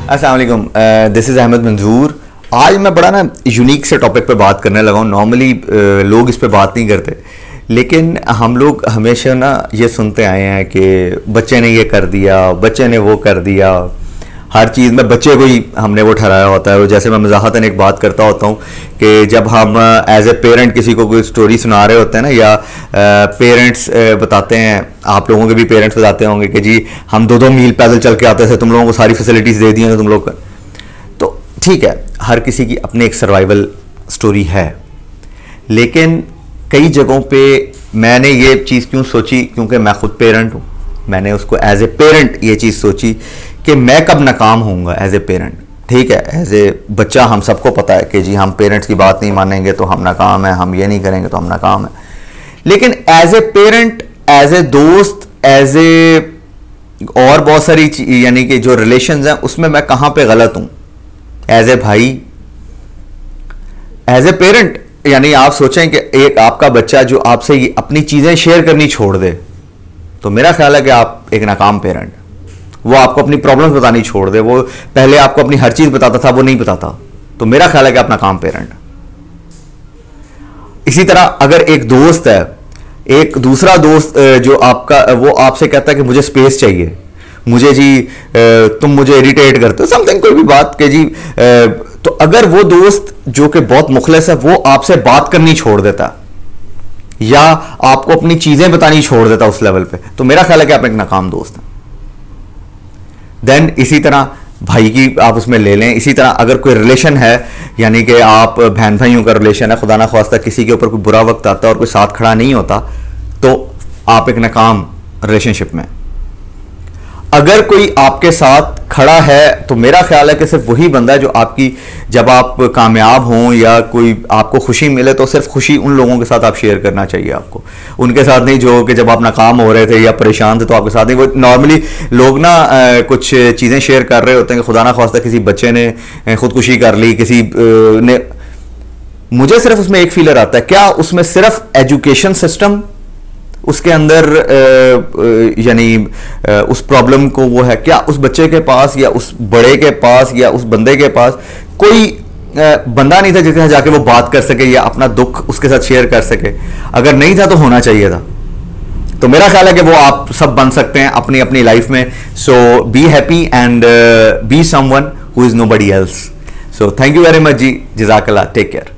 अस्सलाम वालेकुम, this is Ahmad मंजूर। आज मैं बड़ा ना यूनिक से टॉपिक पे बात करने लगा हूँ। नॉर्मली लोग इस पे बात नहीं करते, लेकिन हम लोग हमेशा ना ये सुनते आए हैं कि बच्चे ने ये कर दिया, बच्चे ने वो कर दिया। हर चीज़ में बच्चे को ही हमने वो ठहराया होता है। जैसे मैं मज़ाहतन एक बात करता होता हूँ कि जब हम एज ए पेरेंट किसी को कोई स्टोरी सुना रहे होते हैं ना, या पेरेंट्स बताते हैं, आप लोगों के भी पेरेंट्स बताते होंगे कि जी हम 2-2 मील पैदल चल के आते थे, तुम लोगों को सारी फैसिलिटीज़ दे दी हैं तुम लोग। तो ठीक है, हर किसी की अपनी एक सर्वाइवल स्टोरी है, लेकिन कई जगहों पे मैंने ये चीज़ क्यों सोची, क्योंकि मैं खुद पेरेंट हूँ। मैंने उसको एज ए पेरेंट ये चीज़ सोची कि मैं कब नाकाम होऊंगा एज ए पेरेंट। ठीक है, एज ए बच्चा हम सबको पता है कि जी हम पेरेंट्स की बात नहीं मानेंगे तो हम नाकाम है, हम ये नहीं करेंगे तो हम नाकाम है। लेकिन as a parent, as a दोस्त, एज ए और बहुत सारी यानी कि जो रिलेशंस हैं उसमें मैं कहाँ पे गलत हूँ। एज ए भाई, एज ए पेरेंट, यानी आप सोचें कि एक आपका बच्चा जो आपसे अपनी चीज़ें शेयर करनी छोड़ दे, तो मेरा ख्याल है कि आप एक नाकाम पेरेंट। वो आपको अपनी प्रॉब्लम्स बतानी छोड़ दे, वो पहले आपको अपनी हर चीज़ बताता था, वो नहीं बताता, तो मेरा ख्याल है कि आप नाकाम पेरेंट। इसी तरह अगर एक दोस्त है, एक दूसरा दोस्त जो आपका, वो आपसे कहता है कि मुझे स्पेस चाहिए, मुझे जी तुम मुझे इरिटेट करते हो, समथिंग, कोई भी बात के जी, तो अगर वो दोस्त जो कि बहुत मुखलिस है वो आपसे बात करनी छोड़ देता या आपको अपनी चीजें बतानी छोड़ देता उस लेवल पे, तो मेरा ख्याल है कि आप एक नाकाम दोस्त हैं। देन इसी तरह भाई की आप उसमें ले लें। इसी तरह अगर कोई रिलेशन है, यानी कि आप बहन भाइयों का रिलेशन है, खुदा ना ख्वास्ता किसी के ऊपर कोई बुरा वक्त आता है और कोई साथ खड़ा नहीं होता, तो आप एक नाकाम रिलेशनशिप में। अगर कोई आपके साथ खड़ा है तो मेरा ख्याल है कि सिर्फ वही बंदा है जो आपकी, जब आप कामयाब हों या कोई आपको खुशी मिले तो सिर्फ खुशी उन लोगों के साथ आप शेयर करना चाहिए आपको, उनके साथ नहीं जो कि जब आप नाकाम हो रहे थे या परेशान थे तो आपके साथ नहीं। वो नॉर्मली लोग ना कुछ चीज़ें शेयर कर रहे होते हैं कि खुदा ना ख्वास्ता किसी बच्चे ने खुदकुशी कर ली, किसी ने, मुझे सिर्फ उसमें एक फीलर आता है, क्या उसमें सिर्फ एजुकेशन सिस्टम उसके अंदर यानी उस प्रॉब्लम को वो है, क्या उस बच्चे के पास या उस बड़े के पास या उस बंदे के पास कोई बंदा नहीं था जिसके साथ जाके वो बात कर सके या अपना दुख उसके साथ शेयर कर सके? अगर नहीं था तो होना चाहिए था। तो मेरा ख्याल है कि वो आप सब बन सकते हैं अपनी अपनी लाइफ में। So be happy and be someone who is nobody else. So thank you very much ji, जज़ाकल्लाह, टेक केयर।